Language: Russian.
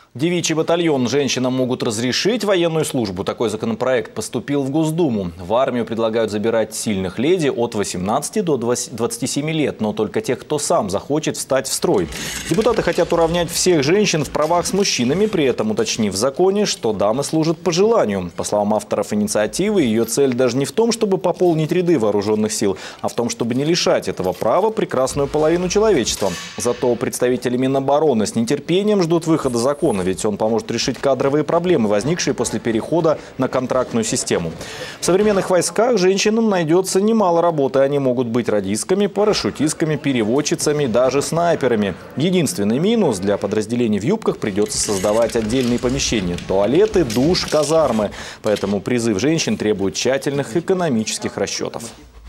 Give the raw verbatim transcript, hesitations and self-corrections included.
Девичий батальон женщинам могут разрешить военную службу. Такой законопроект поступил в Госдуму. В армию предлагают забирать сильных леди от восемнадцати до двадцати семи лет, но только тех, кто сам захочет встать в строй. Депутаты хотят уравнять всех женщин в правах с мужчинами, при этом уточнив в законе, что дамы служат по желанию. По словам авторов инициативы, ее цель даже не в том, чтобы пополнить ряды вооруженных сил, а в том, чтобы не лишать этого права прекрасную половину человечества. Зато представители Минобороны с нетерпением ждут выхода закона, ведь он поможет решить кадровые проблемы, возникшие после перехода на контрактную систему. В современных войсках женщинам найдется немало работы. Они могут быть радистками, парашютистками, переводчицами, даже снайперами. Единственный минус: для подразделений в юбках придется создавать отдельные помещения – туалеты, душ, казармы. Поэтому призыв женщин требует тщательных экономических расчетов.